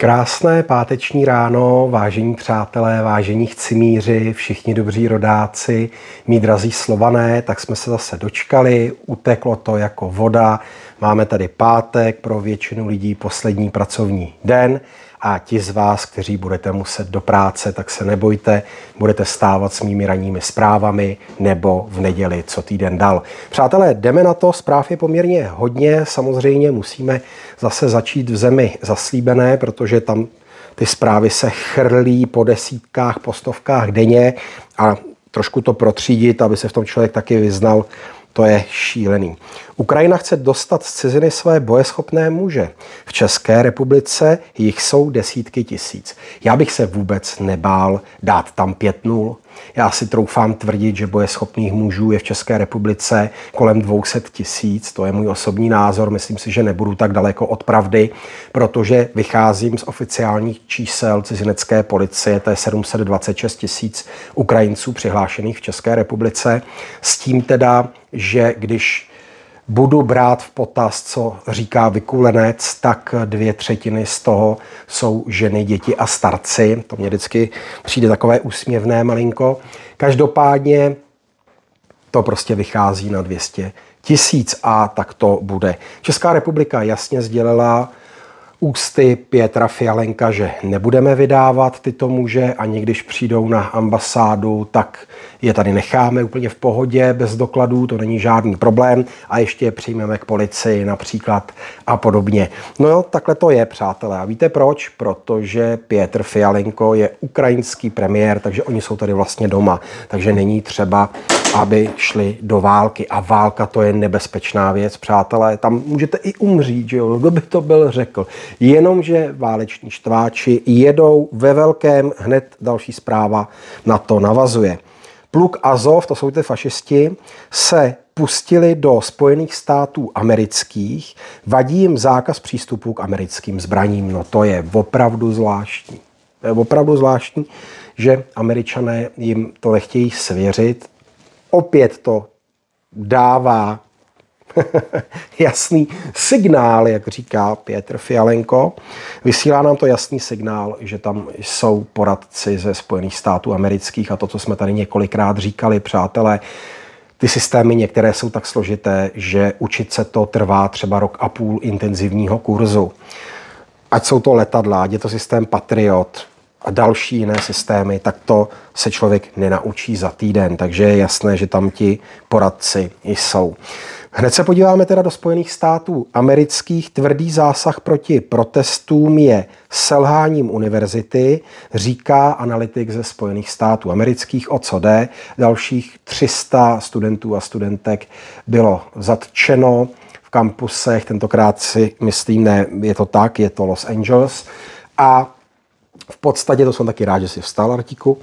Krásné páteční ráno, vážení přátelé, vážení chcimíři, všichni dobří rodáci, mí drazí Slované, tak jsme se zase dočkali, uteklo to jako voda, máme tady pátek, pro většinu lidí poslední pracovní den a ti z vás, kteří budete muset do práce, tak se nebojte, budete stávat s mými ranními zprávami nebo v neděli, co týden dal. Přátelé, jdeme na to, zpráv je poměrně hodně, samozřejmě musíme zase začít v zemi zaslíbené, protože tam ty zprávy se chrlí po desítkách, po stovkách denně a trošku to protřídit, aby se v tom člověk taky vyznal, to je šílený. Ukrajina chce dostat z ciziny své bojeschopné muže. V České republice jich jsou desítky tisíc. Já bych se vůbec nebál dát tam 5-0. Já si troufám tvrdit, že bojeschopných mužů je v České republice kolem 200 tisíc. To je můj osobní názor. Myslím si, že nebudu tak daleko od pravdy, protože vycházím z oficiálních čísel cizinecké policie. To je 726 tisíc Ukrajinců přihlášených v České republice. S tím teda, že když budu brát v potaz, co říká vykulenec, tak 2/3 z toho jsou ženy, děti a starci. To mě vždycky přijde takové úsměvné malinko. Každopádně to prostě vychází na 200 tisíc a tak to bude. Česká republika jasně sdělila ústy Pietra Fialenka, že nebudeme vydávat tyto muže, ani když přijdou na ambasádu, tak je tady necháme úplně v pohodě, bez dokladů, to není žádný problém a ještě je přijmeme k policii například a podobně. No jo, takhle to je, přátelé. A víte proč? Protože Pietr Fialenko je ukrajinský premiér, takže oni jsou tady vlastně doma, takže není třeba, aby šli do války. A válka to je nebezpečná věc, přátelé. Tam můžete i umřít, že jo? Kdo by to byl řekl? Jenomže váleční štváči jedou ve velkém, hned další zpráva na to navazuje. Pluk Azov, to jsou ty fašisti, se pustili do Spojených států amerických, vadí jim zákaz přístupu k americkým zbraním. No to je opravdu zvláštní. To je opravdu zvláštní, že Američané jim to nechtějí svěřit. Opět to dává jasný signál, jak říká Pietr Fialenko. Vysílá nám to jasný signál, že tam jsou poradci ze Spojených států amerických a to, co jsme tady několikrát říkali, přátelé, ty systémy některé jsou tak složité, že učit se to trvá třeba 1,5 roku intenzivního kurzu. Ať jsou to letadla, ať je to systém Patriot a další jiné systémy, tak to se člověk nenaučí za týden, takže je jasné, že tam ti poradci jsou. Hned se podíváme teda do Spojených států amerických. Tvrdý zásah proti protestům je selháním univerzity, říká analytik ze Spojených států amerických, o co jde. Dalších 300 studentů a studentek bylo zatčeno v kampusech, tentokrát si myslím, ne, je to tak, je to Los Angeles. A v podstatě, to jsem taky rád, že si vstal, Artíku.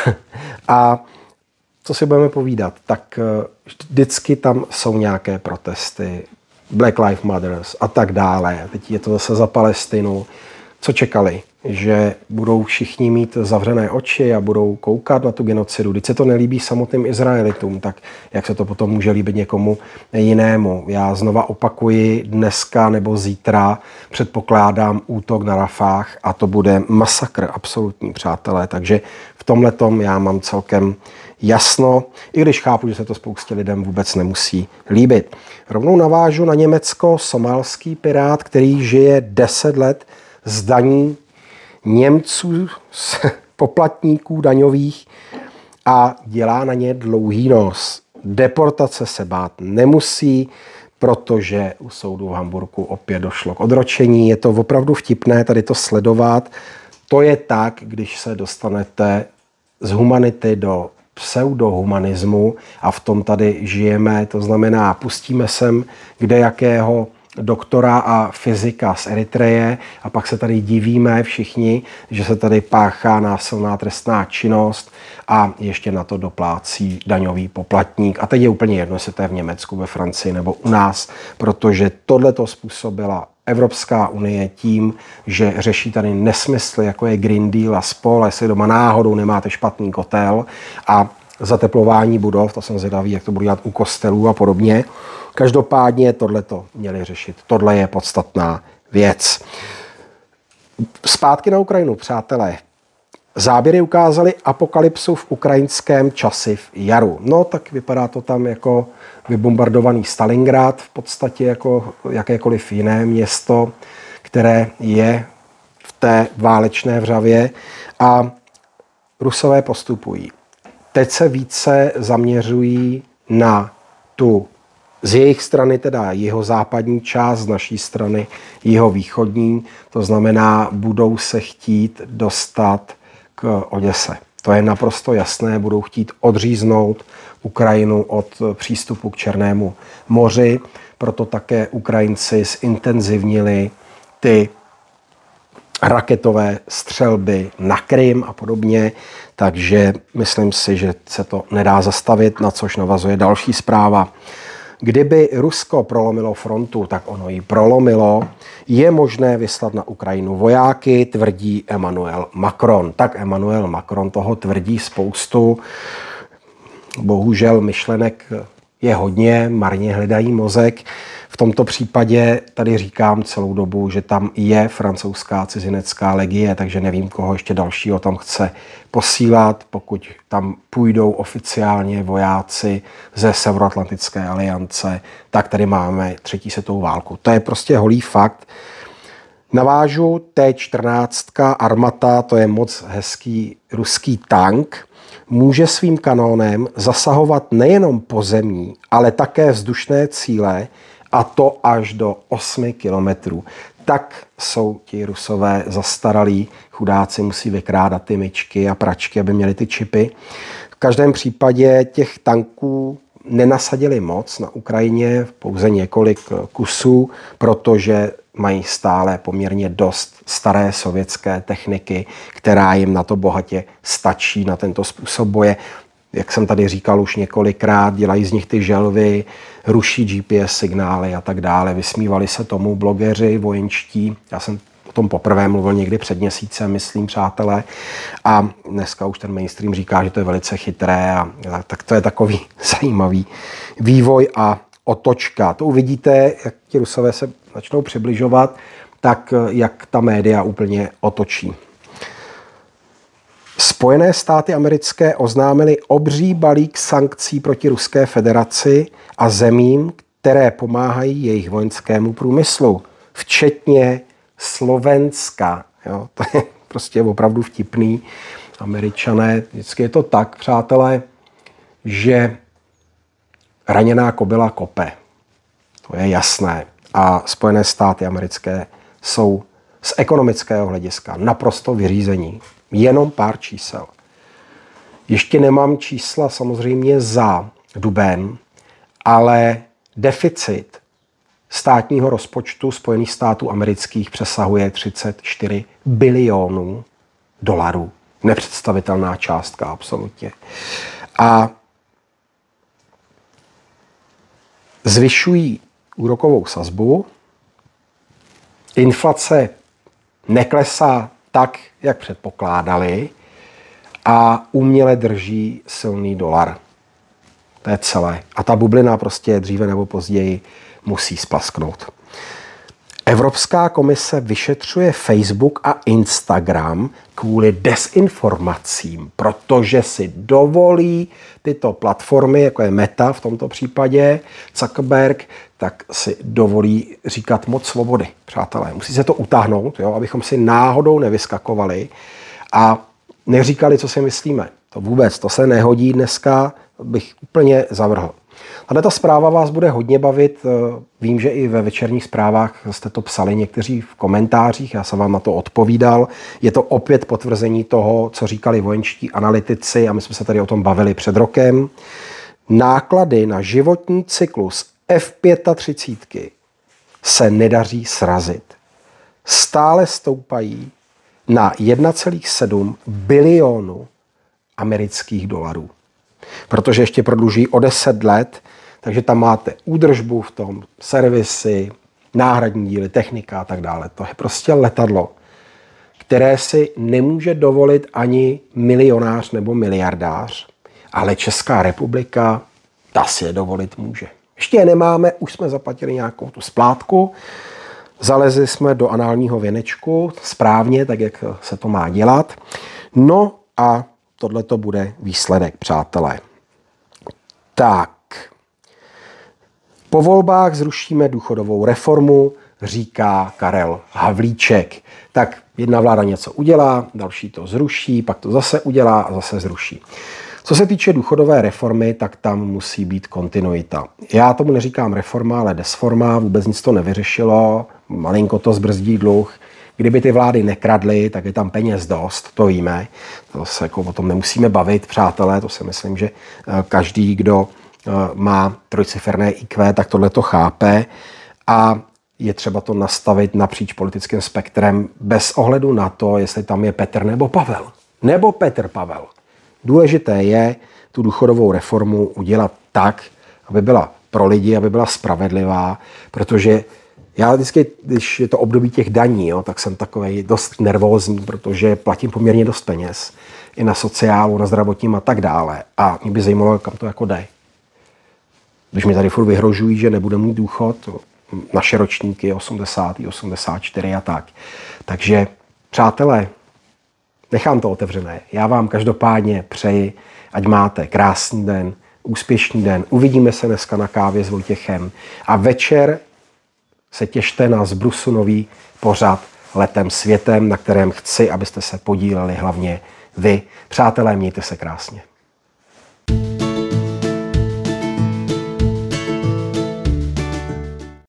A co si budeme povídat, tak vždycky tam jsou nějaké protesty, Black Lives Matter a tak dále. Teď je to zase za Palestinu. Co čekali? Že budou všichni mít zavřené oči a budou koukat na tu genocidu. Když se to nelíbí samotným Izraelitům, tak jak se to potom může líbit někomu jinému? Já znova opakuji, dneska nebo zítra předpokládám útok na Rafách a to bude masakr absolutní, přátelé. Takže v tomhletom já mám celkem jasno, i když chápu, že se to spoustě lidem vůbec nemusí líbit. Rovnou navážu na Německo, somálský pirát, který žije 10 let z daní Němců, z poplatníků daňových a dělá na ně dlouhý nos. Deportace se bát nemusí, protože u soudu v Hamburku opět došlo k odročení. Je to opravdu vtipné tady to sledovat. To je tak, když se dostanete z humanity do pseudohumanismu a v tom tady žijeme, to znamená, pustíme sem kdejakého doktora a fyzika z Eritreje a pak se tady divíme všichni, že se tady páchá násilná trestná činnost a ještě na to doplácí daňový poplatník. A teď je úplně jedno, jestli to je v Německu, ve Francii nebo u nás, protože tohleto způsobila Evropská unie tím, že řeší tady nesmysly, jako je Green Deal a spol, jestli doma náhodou nemáte špatný kotel a zateplování budov, to jsem zvědavý, jak to budou dělat u kostelů a podobně. Každopádně tohleto měli řešit. Tohle je podstatná věc. Zpátky na Ukrajinu, přátelé. Záběry ukázaly apokalypsu v ukrajinském Časiv Jaru. No, tak vypadá to tam jako vybombardovaný Stalingrad, v podstatě jako jakékoliv jiné město, které je v té válečné vřavě. A Rusové postupují. Teď se více zaměřují na tu z jejich strany teda jihozápadní část, z naší strany jihovýchodní, to znamená, budou se chtít dostat k Oděse. To je naprosto jasné, budou chtít odříznout Ukrajinu od přístupu k Černému moři, proto také Ukrajinci zintenzivnili ty raketové střelby na Krym a podobně, takže myslím si, že se to nedá zastavit, na což navazuje další zpráva. Kdyby Rusko prolomilo frontu, tak ono ji prolomilo. Je možné vyslat na Ukrajinu vojáky, tvrdí Emmanuel Macron. Tak Emmanuel Macron toho tvrdí spoustu. Bohužel myšlenek je hodně, marně hledají mozek. V tomto případě tady říkám celou dobu, že tam je francouzská cizinecká legie, takže nevím, koho ještě dalšího tam chce posílat, pokud tam půjdou oficiálně vojáci ze Severoatlantické aliance, tak tady máme třetí světovou válku. To je prostě holý fakt. Navážu T-14 Armata, to je moc hezký ruský tank, může svým kanónem zasahovat nejenom pozemní, ale také vzdušné cíle, a to až do 8 kilometrů. Tak jsou ti Rusové zastaralí, chudáci musí vykrádat ty myčky a pračky, aby měli ty čipy. V každém případě těch tanků nenasadili moc na Ukrajině, pouze několik kusů, protože mají stále poměrně dost staré sovětské techniky, která jim na to bohatě stačí, na tento způsob boje. Jak jsem tady říkal už několikrát, dělají z nich ty želvy, ruší GPS signály a tak dále. Vysmívali se tomu blogeři vojenští. Já jsem o tom poprvé mluvil někdy před měsícem, myslím, přátelé. A dneska už ten mainstream říká, že to je velice chytré a tak to je takový zajímavý vývoj a otočka. To uvidíte, jak ti Rusové se začnou přibližovat, tak jak ta média úplně otočí. Spojené státy americké oznámily obří balík sankcí proti Ruské federaci a zemím, které pomáhají jejich vojenskému průmyslu, včetně Slovenska. Jo, to je prostě opravdu vtipný. Američané, vždycky je to tak, přátelé, že raněná kobyla kope. To je jasné. A Spojené státy americké jsou z ekonomického hlediska naprosto vyřízení. Jenom pár čísel. Ještě nemám čísla samozřejmě za duben, ale deficit státního rozpočtu Spojených států amerických přesahuje 34 bilionů dolarů. Nepředstavitelná částka, absolutně. A zvyšují úrokovou sazbu, inflace neklesá tak, jak předpokládali, a uměle drží silný dolar. To je celé. A ta bublina prostě dříve nebo později musí splasknout. Evropská komise vyšetřuje Facebook a Instagram kvůli dezinformacím, protože si dovolí tyto platformy, jako je Meta v tomto případě, Zuckerberg, tak si dovolí říkat moc svobody, přátelé. Musí se to utáhnout, jo, abychom si náhodou nevyskakovali a neříkali, co si myslíme. To vůbec, to se nehodí dneska, bych úplně zavrhl. Tato zpráva vás bude hodně bavit. Vím, že i ve večerních zprávách jste to psali někteří v komentářích, já jsem vám na to odpovídal. Je to opět potvrzení toho, co říkali vojenští analytici a my jsme se tady o tom bavili před rokem. Náklady na životní cyklus F-35 se nedaří srazit. Stále stoupají na 1,7 bilionu amerických dolarů. Protože ještě prodluží o 10 let, takže tam máte údržbu v tom, servisy, náhradní díly, technika a tak dále. To je prostě letadlo, které si nemůže dovolit ani milionář nebo miliardář, ale Česká republika ta si je dovolit může. Ještě je nemáme, už jsme zaplatili nějakou tu splátku, Zalezli jsme do análního věnečku správně, tak jak se to má dělat. No a tohle to bude výsledek, přátelé. Tak. Po volbách zrušíme důchodovou reformu, říká Karel Havlíček. Tak jedna vláda něco udělá, další to zruší, pak to zase udělá a zase zruší. Co se týče důchodové reformy, tak tam musí být kontinuita. Já tomu neříkám reforma, ale desforma, vůbec nic to nevyřešilo, malinko to zbrzdí dluh. Kdyby ty vlády nekradly, tak je tam peněz dost, to víme. To se jako o tom nemusíme bavit, přátelé, to si myslím, že každý, kdo má trojciferné IQ, tak tohle to chápe a je třeba to nastavit napříč politickým spektrem bez ohledu na to, jestli tam je Petr nebo Pavel. Nebo Petr Pavel. Důležité je tu důchodovou reformu udělat tak, aby byla pro lidi, aby byla spravedlivá, protože já vždycky, když je to období těch daní, jo, tak jsem takovej dost nervózní, protože platím poměrně dost peněz i na sociálu, na zdravotním a tak dále. A mě by zajímalo, kam to jako jde. Když mi tady furt vyhrožují, že nebude mít důchod, naše ročníky 80, 84 a tak. Takže, přátelé, nechám to otevřené. Já vám každopádně přeji, ať máte krásný den, úspěšný den. Uvidíme se dneska na kávě s Vojtěchem a večer se těšte na Zbrusu nový pořad Letem světem, na kterém chci, abyste se podíleli hlavně vy. Přátelé, mějte se krásně.